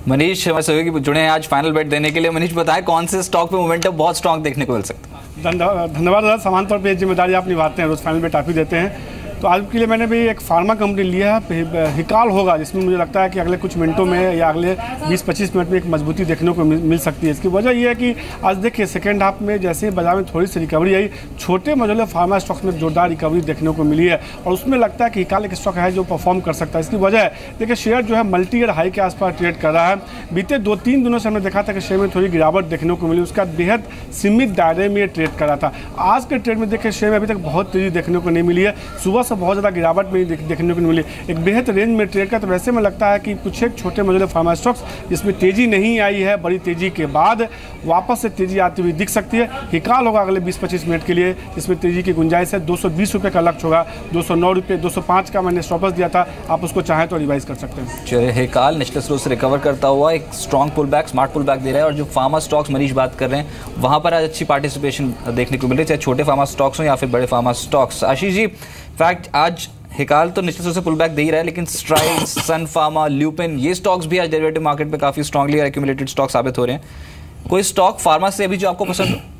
मनीष हमारे सहयोगी जुड़े हैं आज फाइनल बेट देने के लिए। मनीष बताएं कौन से स्टॉक पे मोमेंटम बहुत स्ट्रांग देखने को मिल सकता है? धन्यवाद दादा। समान तौर पे जिम्मेदारी आप निभाते हैं, रोज फाइनल बेट आप ही देते हैं। तो आज के लिए मैंने भी एक फार्मा कंपनी लिया है, हिकाल होगा, जिसमें मुझे लगता है कि अगले कुछ मिनटों में या अगले 20-25 मिनट में एक मजबूती देखने को मिल सकती है। इसकी वजह यह है कि आज देखिए सेकेंड हाफ में जैसे बाजार में थोड़ी सी रिकवरी आई, छोटे मझोले फार्मा स्टॉक्स में जोरदार रिकवरी देखने को मिली है और उसमें लगता है कि हिकाल एक स्टॉक है जो परफॉर्म कर सकता है। इसकी वजह है देखिए शेयर जो है मल्टी ईयर हाई के आसपास ट्रेड कर रहा है। बीते 2-3 दिनों से हमने देखा था कि शेयर में थोड़ी गिरावट देखने को मिली, उसका बेहद सीमित दायरे में ट्रेड कर रहा था। आज के ट्रेड में देखिए शेयर में अभी तक बहुत तेजी देखने को नहीं मिली है, सुबह से बहुत ज़्यादा गिरावट में देखने को मिली, एक बेहद रेंज में ट्रेड का। तो वैसे में लगता है कि कुछ एक छोटे मझोले फार्मा स्टॉक्स जिसमें तेजी नहीं आई है, बड़ी तेजी के बाद वापस से तेजी आती हुई दिख सकती है। हिकाल होगा अगले 20-25 मिनट के लिए, जिसमें तेजी की गुंजाइश है। 220 रुपये का लक्ष्य होगा, 209 रुपये, 205 का मैंने स्टॉप लॉस दिया था, आप उसको चाहें तो रिवाइज कर सकते हैं। चलिए हिकाल निचले स्रोत से रिकवर करता हुआ एक strong pull back, smart pull back दे रहा है। और जो फार्मा स्टॉक्स मनीष बात कर रहे हैं वहाँ पर आज अच्छी पार्टिसिपेशन देखने को मिल रही है, चाहे छोटे फार्मा स्टॉक्स हों या फिर बड़े pharma stocks. Ashish ji, fact आज हिकाल तो निश्चित रूप से पुल बैक दे ही रहा है, लेकिन स्ट्राइड, सन फार्मा, ल्यूपिन, ये स्टॉक्स भी आज डेरिवेटिव मार्केट पे काफी स्ट्रांगली एक्यूमुलेटेड स्टॉक साबित हो रहे हैं। कोई स्टॉक फार्मा से अभी जो आपको पसंद हो?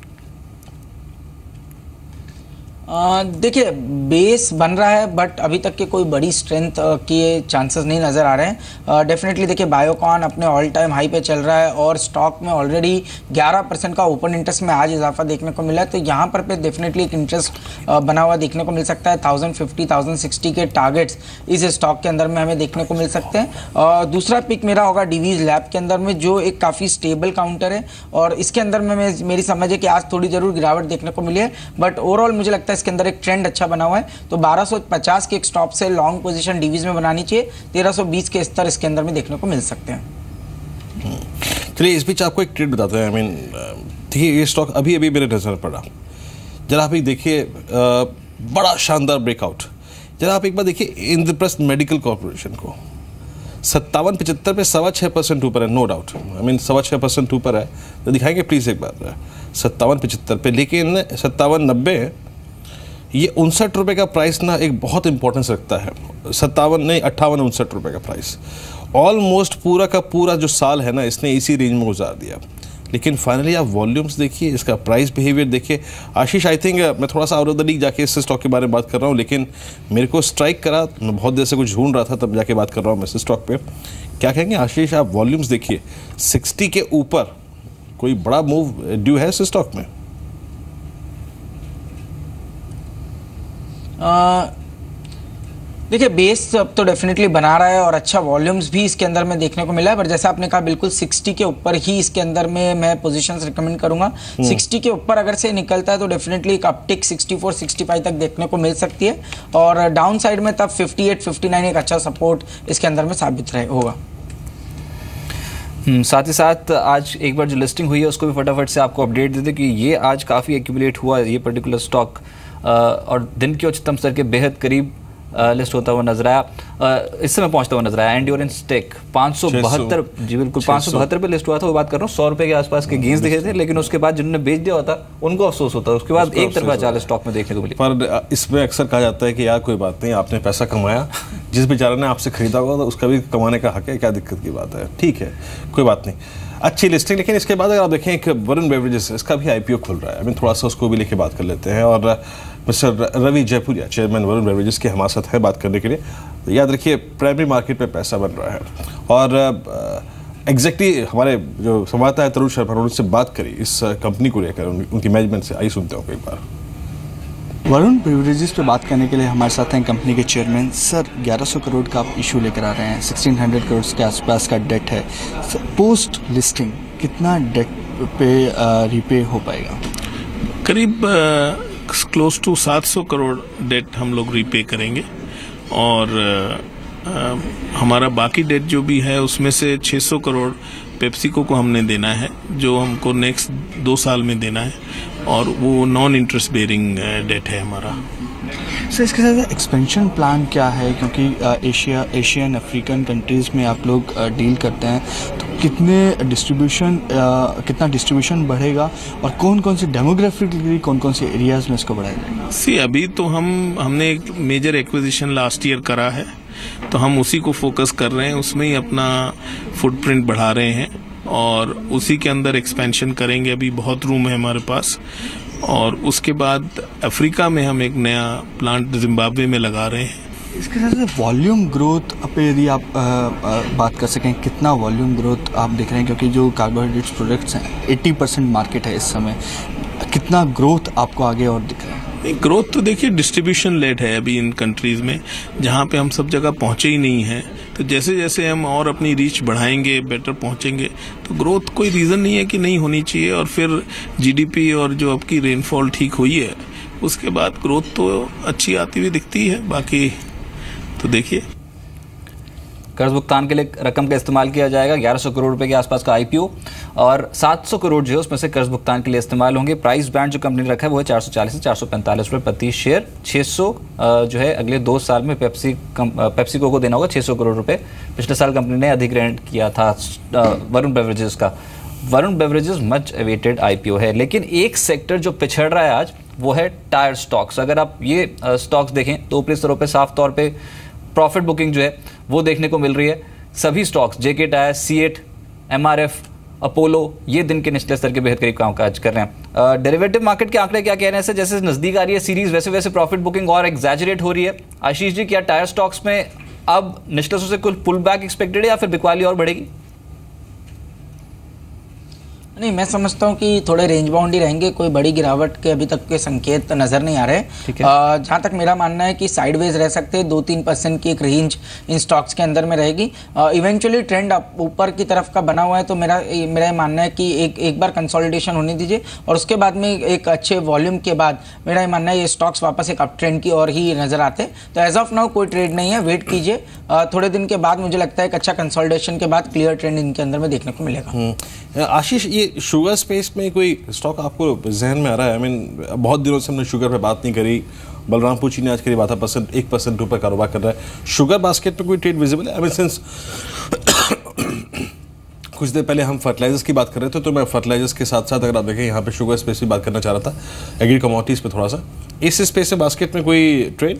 देखिए बेस बन रहा है बट अभी तक के कोई बड़ी स्ट्रेंथ के चांसेस नहीं नज़र आ रहे हैं। डेफिनेटली देखिए बायोकॉन अपने ऑल टाइम हाई पे चल रहा है और स्टॉक में ऑलरेडी 11% का ओपन इंटरेस्ट में आज इजाफा देखने को मिला है, तो यहाँ पर पे डेफिनेटली एक इंटरेस्ट बना हुआ देखने को मिल सकता है। 1050, 1060 के टारगेट्स इस स्टॉक के अंदर में हमें देखने को मिल सकते हैं। दूसरा पिक मेरा होगा डिवीज लैब के अंदर में, जो एक काफ़ी स्टेबल काउंटर है और इसके अंदर में मेरी समझ है कि आज थोड़ी जरूर गिरावट देखने को मिली है, बट ओवरऑल मुझे लगता है इसके अंदर एक ट्रेंड अच्छा बना हुआ है। तो 1250 के एक स्टॉप से लॉन्ग पोजीशन डिवीज में बनानी चाहिए। 1320 के स्तर इसके अंदर में देखने को मिल सकते हैं। चलिए इस बीच आपको एक ट्रेड बताते हैं। देखिए ये स्टॉक अभी अभी मेरे नजर पड़ा, जरा आप एक देखिए, बड़ा शानदार ब्रेकआउट। जरा आप एक बार देखिए इंद्रप्रस्थ मेडिकल कॉर्पोरेशन को 57.75 पे 6.25% ऊपर है, नो डाउट। 6.25% ऊपर है, तो दिखाएंगे प्लीज एक बार 57.75 पे। लेकिन 57.90 ये 59 रुपये का प्राइस ना एक बहुत इंपॉर्टेंस रखता है। 58-59 रुपये का प्राइस ऑलमोस्ट पूरा का पूरा जो साल है ना इसने इसी रेंज में गुजार दिया। लेकिन फाइनली आप वॉल्यूम्स देखिए, इसका प्राइस बिहेवियर देखिए। आशीष आई थिंक मैं थोड़ा सा आउट ऑफ द लीग जाके इस स्टॉक के बारे में बात कर रहा हूँ, लेकिन मेरे को स्ट्राइक करा, मैं बहुत देर से कुछ ढूंढ रहा था तब जाके बात कर रहा हूँ मैं इस स्टॉक पे। क्या कहेंगे आशीष, आप वॉल्यूम्स देखिए 60 के ऊपर, कोई बड़ा मूव ड्यू है इस स्टॉक में? देखिए बेस अब तो डेफिनेटली बना रहा है और अच्छा वॉल्यूम्स भी इसके अंदर में देखने को मिला है, पर जैसा आपने कहा बिल्कुल 60 के ऊपर ही इसके अंदर में मैं पोजीशंस रिकमेंड करूंगा। 60 के ऊपर अगर से निकलता है तो डेफिनेटली एक अपटिक 64-65 तक देखने को मिल सकती है और डाउन साइड में तब 58-59 एक अच्छा सपोर्ट इसके अंदर में साबित होगा। साथ ही साथ आज एक बार जो लिस्टिंग हुई है उसको भी फटाफट से आपको अपडेट दे दें कि ये आज काफ़ी एक्यूमुलेट हुआ ये पर्टिकुलर स्टॉक और दिन के उच्चतम स्तर के बेहद करीब लिस्ट होता हुआ नजर आया, इस समय पहुंचता हुआ नजर आया। एंड्योरेंस टेक 572, जी बिल्कुल 572 पे लिस्ट हुआ था, वो बात कर रहा हूँ। 100 रुपये के आसपास के गेंस दिखे थे, लेकिन उसके बाद जिन्होंने बेच दिया होता उनको अफसोस होता, उसके बाद एक तरफा चाल स्टॉक में देखने को मिली। पर इसमें अक्सर कहा जाता है कि यार कोई बात नहीं, आपने पैसा कमाया, जिस बेचारे ने आपसे खरीदा होगा तो उसका भी कमाने का हक है, क्या दिक्कत की बात है, ठीक है कोई बात नहीं, अच्छी लिस्टिंग। लेकिन इसके बाद अगर आप देखें एक वरुण बेवरेजेस, इसका भी IPO खुल रहा है, थोड़ा सा उसको भी लेके बात कर लेते हैं। और mister Ravi Jaipuria chairman Varun beverages की हमारे साथ है बात करने के लिए। तो याद रखिए प्राइमरी मार्केट पे पैसा बन रहा है और एग्जैक्टली हमारे जो संवाददाता है तरुण शर्मा उनसे बात करी इस कंपनी को लेकर, उनकी मैनेजमेंट से। आइए सुनते हैं एक बार। वरुण बेवरेजेस पे बात करने के लिए हमारे साथ हैं कंपनी के चेयरमैन। सर 1100 करोड़ का आप इशू लेकर आ रहे हैं, 1600 करोड़ के आसपास का डेट है। पोस्ट लिस्टिंग कितना डेट पे रीपे हो पाएगा? करीब क्लोज टू 700 करोड़ डेट हम लोग रीपे करेंगे और हमारा बाकी डेट जो भी है उसमें से 600 करोड़ पेप्सिको को हमने देना है, जो हमको नेक्स्ट 2 साल में देना है और वो नॉन इंटरेस्ट बेरिंग डेट है हमारा। सर इसके साथ एक्सपेंशन प्लान क्या है, क्योंकि एशियन अफ्रीकन कंट्रीज़ में आप लोग डील करते हैं, तो कितना डिस्ट्रीब्यूशन बढ़ेगा और कौन कौन से डेमोग्राफिकली कौन कौन से एरियाज़ में इसको बढ़ाया जाएगा? अभी तो हमने एक मेजर एक्विजिशन लास्ट ईयर करा है तो हम उसी को फोकस कर रहे हैं, उसमें ही अपना फुटप्रिंट बढ़ा रहे हैं और उसी के अंदर एक्सपेंशन करेंगे। अभी बहुत रूम है हमारे पास। और उसके बाद अफ्रीका में हम एक नया प्लांट जिम्बाब्वे में लगा रहे हैं। इसके साथ साथ वॉल्यूम ग्रोथ पे यदि आप बात कर सकें, कितना वॉल्यूम ग्रोथ आप देख रहे हैं, क्योंकि जो कार्बोहाइड्रेट्स प्रोडक्ट्स हैं 80% मार्केट है इस समय, कितना ग्रोथ आपको आगे और दिख रहा है? ग्रोथ तो देखिए डिस्ट्रीब्यूशन लेट है अभी इन कंट्रीज में, जहाँ पे हम सब जगह पहुंचे ही नहीं हैं। तो जैसे जैसे हम और अपनी रीच बढ़ाएंगे, बेटर पहुंचेंगे, तो ग्रोथ कोई रीज़न नहीं है कि नहीं होनी चाहिए। और फिर जीडीपी और जो आपकी रेनफॉल ठीक हुई है उसके बाद ग्रोथ तो अच्छी आती हुई दिखती है। बाकी तो देखिए, कर्ज भुगतान के लिए रकम का इस्तेमाल किया जाएगा। 1100 करोड़ रुपए के आसपास का आईपीओ और 700 करोड़ जो है उसमें से कर्ज भुगतान के लिए इस्तेमाल होंगे। प्राइस बैंड जो कंपनी ने रखा है वो है 440 से 445 रुपये प्रति शेयर। 600 जो है अगले 2 साल में पेप्सिको को देना होगा 600 करोड़ रुपए। पिछले साल कंपनी ने अधिग्रहण किया था वरुण बेवरेजेस का। Varun beverages much awaited IPO है, लेकिन एक सेक्टर जो पिछड़ रहा है आज वो है टायर स्टॉक्स। अगर आप ये स्टॉक्स देखें तो ऊपरी स्तरों पर साफ तौर पर प्रॉफिट बुकिंग जो है वो देखने को मिल रही है। सभी stocks JK tyre, C8, MRF, Apollo ये दिन के निचले स्तर के बेहद करीब कामकाज कर रहे हैं। डेरिवेटिव मार्केट के आंकड़े क्या कह रहे हैं? सर, जैसे नजदीक आ रही है सीरीज वैसे वैसे प्रॉफिट बुकिंग और एग्जैजरेट हो रही है। आशीष जी, क्या टायर स्टॉक्स में अब निचले स्तर से कुल पुल बैक एक्सपेक्टेड है या फिर बिकवाली और बढ़ेगी? नहीं, मैं समझता हूँ कि थोड़े रेंज बाउंड ही रहेंगे, कोई बड़ी गिरावट के अभी तक के संकेत नज़र नहीं आ रहे। जहाँ तक मेरा मानना है कि साइडवेज रह सकते हैं, 2-3% की एक रेंज इन स्टॉक्स के अंदर में रहेगी। इवेंचुअली ट्रेंड ऊपर की तरफ का बना हुआ है, तो मेरा ये मानना है कि एक बार कंसोलिडेशन होने दीजिए और उसके बाद में एक अच्छे वॉल्यूम के बाद मेरा ये मानना है ये स्टॉक्स वापस एक अप ट्रेंड की ओर ही नजर आते हैं। तो एज ऑफ नाउ कोई ट्रेड नहीं है, वेट कीजिए। थोड़े दिन के बाद मुझे लगता है एक अच्छा कंसोलिडेशन के बाद क्लियर ट्रेंड इनके अंदर में देखने को मिलेगा। आशीष, ये शुगर स्पेस में कोई स्टॉक आपको जहन में आ रहा है? बहुत दिनों से हमने शुगर पे बात नहीं करी। बलराम पूछी ने आज करीब 1% ऊपर कारोबार कर रहा है। शुगर बास्केट पे कोई ट्रेड विजिबल है? सिंस कुछ देर पहले हम फर्टिलाइजर्स की बात कर रहे थे, तो मैं फर्टिलाइजर्स के साथ साथ अगर आप देखें यहाँ पे शुगर स्पेस की बात करना चाह रहा था, एग्री कमोडिटीज पे थोड़ा सा। इस स्पेस से बास्केट में कोई ट्रेड?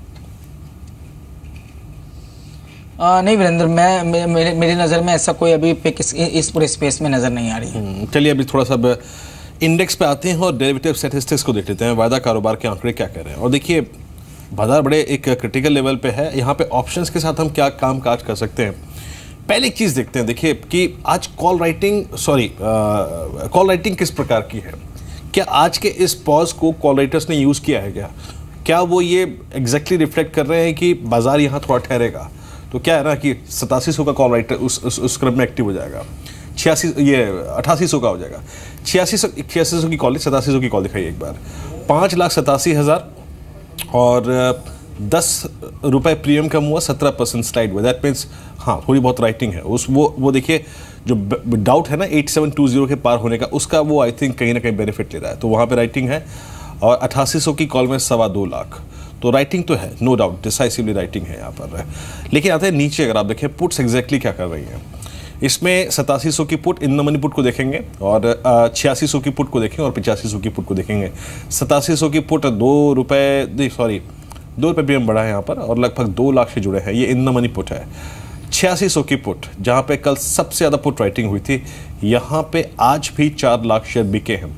नहीं वीरेंद्र, मेरी नज़र में ऐसा कोई अभी पिक इस पूरे स्पेस में नज़र नहीं आ रही है। चलिए अभी थोड़ा सा इंडेक्स पे आते हैं और डेरिवेटिव स्टैटिस्टिक्स को देख लेते हैं। वायदा कारोबार के आंकड़े क्या कह रहे हैं? और देखिए, बाजार बड़े एक क्रिटिकल लेवल पे है। यहाँ पे ऑप्शंस के साथ हम क्या काम काज कर सकते हैं। पहले एक चीज़ देखते हैं, देखिए कि आज कॉल राइटिंग किस प्रकार की है। क्या आज के इस पॉज को कॉल राइटर्स ने यूज़ किया है? क्या वो ये एग्जैक्टली रिफ्लेक्ट कर रहे हैं कि बाजार यहाँ थोड़ा ठहरेगा? तो क्या है ना कि 8700 का कॉल राइटर उस क्रम में एक्टिव हो जाएगा। 8800 का हो जाएगा। 8600 की कॉल, 8700 की कॉल दिखाई एक बार। 5,87,000 और 10 रुपए प्रीमियम कम हुआ, 17% स्लाइड हुआ। दैट मीन्स हाँ, थोड़ी बहुत राइटिंग है। वो देखिए, जो डाउट है ना 8720 के पार होने का, उसका वो आई थिंक कहीं ना कहीं बेनिफिट ले रहा है। तो वहाँ पे राइटिंग है। और 8800 की कॉल में 2.25 लाख, तो राइटिंग तो है, नो डाउट, डिसाइसिवली राइटिंग है यहाँ पर। लेकिन आते हैं नीचे, अगर आप देखें पुट्स एग्जैक्टली क्या कर रही हैं। इसमें 8700 की put, in the money put को देखेंगे और 8600 की पुट को देखेंगे और 8500 की पुट को देखेंगे। 8700 की पुट 2 रुपये प्रीमियम बढ़ा है यहाँ पर और लगभग 2 लाख से जुड़े हैं। ये इन द मनी पुट है। 8600 की पुट, जहाँ पे कल सबसे ज़्यादा पुट राइटिंग हुई थी, यहाँ पे आज भी 4 लाख शेयर बिके हैं।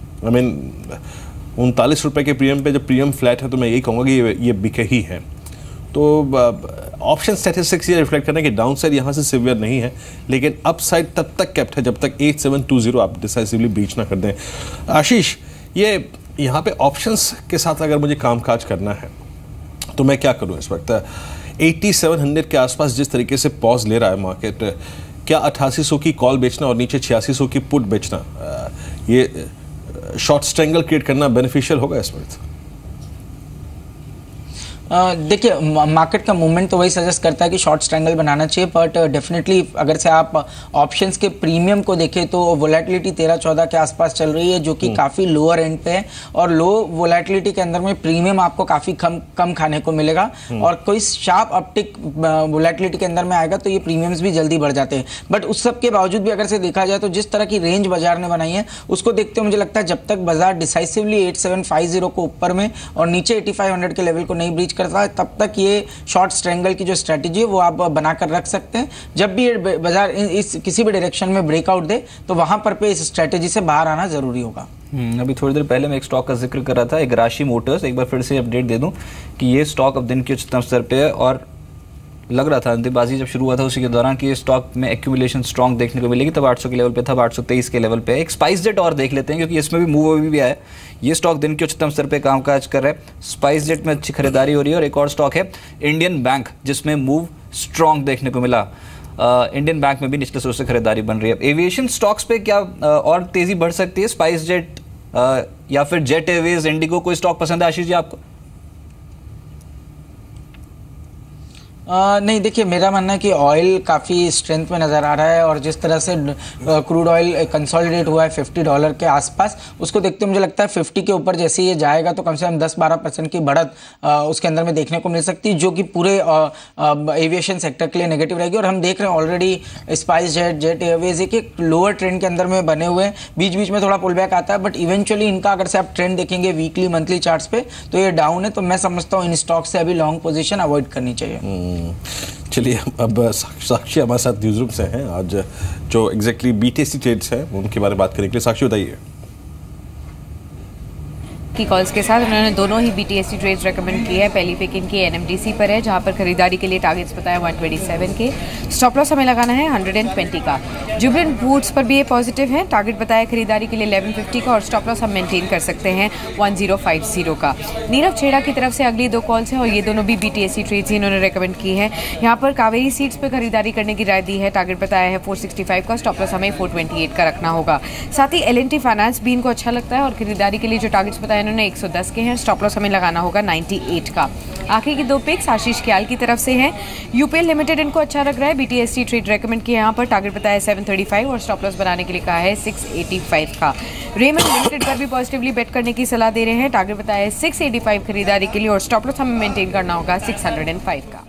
39 रुपये के प्रीमियम पे जब प्रीमियम फ्लैट है, तो मैं यही कहूँगा कि ये बिके ही हैं। तो ऑप्शन स्टैटिस्टिक्स ये रिफ्लेक्ट करना है कि डाउन साइड यहाँ से सिवियर नहीं है, लेकिन अप साइड तब तक कैप्ट है जब तक 8720 आप डिसाइसिवली बीच ना कर दें। आशीष, ये यहाँ पे ऑप्शंस के साथ अगर मुझे कामकाज करना है तो मैं क्या करूँ इस वक्त? 8700 के आसपास जिस तरीके से पॉज ले रहा है मार्केट, क्या 8800 की कॉल बेचना और नीचे 8600 की पुट बेचना, ये शॉर्ट स्ट्रेंगल क्रिएट करना बेनिफिशियल होगा इस वक्त? देखिए, मार्केट का मूवमेंट तो वही सजेस्ट करता है कि शॉर्ट स्ट्रैंगल बनाना चाहिए, बट डेफिनेटली अगर से आप ऑप्शंस के प्रीमियम को देखें तो वोलेटिलिटी 13-14 के आसपास चल रही है, जो कि काफ़ी लोअर एंड पे है। और लो वोलेटिलिटी के अंदर में प्रीमियम आपको काफ़ी कम खाने को मिलेगा और कोई शार्प अपटिक वोलेटिलिटी के अंदर में आएगा तो ये प्रीमियम्स भी जल्दी बढ़ जाते हैं। बट उस सब के बावजूद भी अगर से देखा जाए तो जिस तरह की रेंज बाजार ने बनाई है उसको देखते हुए मुझे लगता है जब तक बाजार डिसाइसिवली 8750 को ऊपर में और नीचे 8500 के लेवल को नहीं ब्रीच करता है तब तक ये शॉर्ट स्ट्रेंगल की जो स्ट्रेटजी है वो आप बनाकर रख सकते हैं। जब भी ये बाजार इस किसी भी डायरेक्शन में ब्रेकआउट दे तो वहां पर पे इस स्ट्रेटजी से बाहर आना जरूरी होगा। अभी थोड़ी देर पहले मैं एक स्टॉक का जिक्र कर रहा था, एक राशि मोटर्स। एक बार फिर से अपडेट दे दूं कि ये स्टॉक अब दिन के उच्चतम स्तर पे है और लग रहा था अंतिमबाजी जब शुरू हुआ था उसी के दौरान कि ये स्टॉक में एक्यूमुलेशन स्ट्रॉन्ग देखने को मिलेगी, तब 800 के लेवल पे था, 823 के लेवल पे है। एक स्पाइस जेट और देख लेते हैं क्योंकि इसमें भी मूव भी आया है। ये स्टॉक दिन के उच्चतम स्तर पे कामकाज कर रहा है। स्पाइस जेट में अच्छी खरीदारी हो रही है। और एक और स्टॉक है इंडियन बैंक जिसमें मूव स्ट्रॉन्ग देखने को मिला। इंडियन बैंक में भी निचले स्तर से खरीदारी बन रही है। एविएशन स्टॉक्स पे क्या और तेजी बढ़ सकती है? स्पाइस जेट या फिर जेट एयरवेज, इंडिगो, कोई स्टॉक पसंद है आशीष जी आपको? नहीं, देखिए मेरा मानना है कि ऑयल काफ़ी स्ट्रेंथ में नज़र आ रहा है और जिस तरह से क्रूड ऑयल कंसोलिडेट हुआ है $50 के आसपास, उसको देखते हुए मुझे लगता है 50 के ऊपर जैसे ये जाएगा तो कम से कम 10-12% की बढ़त उसके अंदर में देखने को मिल सकती है, जो कि पूरे एविएशन सेक्टर के लिए नेगेटिव रहेगी। और हम देख रहे हैं already SpiceJet, Jet Airways एक लोअर ट्रेंड के अंदर में बने हुए हैं। बीच बीच में थोड़ा पुल बैक आता है बट इवेंचुअली इनका अगर से आप ट्रेंड देखेंगे वीकली मंथली चार्ट्स पे तो ये डाउन है। तो मैं समझता हूँ इन स्टॉक से अभी लॉन्ग पोजीशन अवॉइड करनी चाहिए। चलिए, अब साक्षी हमारे साथ न्यूज़ रूम से हैं। आज जो एग्जैक्टली BTC ट्रेड्स हैं उनके बारे में बात करने के लिए साक्षी बताइए। की कॉल्स के साथ उन्होंने दोनों ही BTC ट्रेड्स रेकमेंड की है। पहली पिक इनकी NMDC पर है जहां पर खरीदारी के लिए टारगेट्स बताया 127 के, स्टॉप लॉस हमें लगाना है 120 का। जुबिलेंट फूड्स पर भी ये पॉजिटिव है, टारगेट बताया खरीदारी के लिए 1150 का और स्टॉप लॉस हम मेंटेन कर सकते हैं 1050 का। नीरव छेड़ा की तरफ से अगली दो कॉल्स हैं और ये दोनों भी BTC ट्रेड्स ही इन्होंने रेकमेंड की है। यहाँ पर कावेरी सीड्स पर खरीदारी करने की राय दी है, टारगेट बताया है 465 का, स्टॉप लॉस हमें 428 का रखना होगा। साथ ही L&T फाइनेंस भी इनको अच्छा लगता है और खरीदारी के लिए जो टारगेट्स बताया इन्होंने 110 के हैं, स्टॉप लॉस हमें लगाना होगा 98 का। आखिर की दो पिक्स आशीष ख्याल की तरफ से हैं। यूपीएल लिमिटेड इनको अच्छा लग रहा है, BTC ट्रेड रेकमेंड किया, यहाँ पर टारगेट बताया 735 और स्टॉप लॉस बनाने के लिए कहा है 685 का। रेमंड लिमिटेड पर भी पॉजिटिवली बेट करने की सलाह दे रहे हैं, टारगेट बताया है 685 खरीदारी के लिए और स्टॉप लॉस हमें मेंटेन करना होगा 605 का।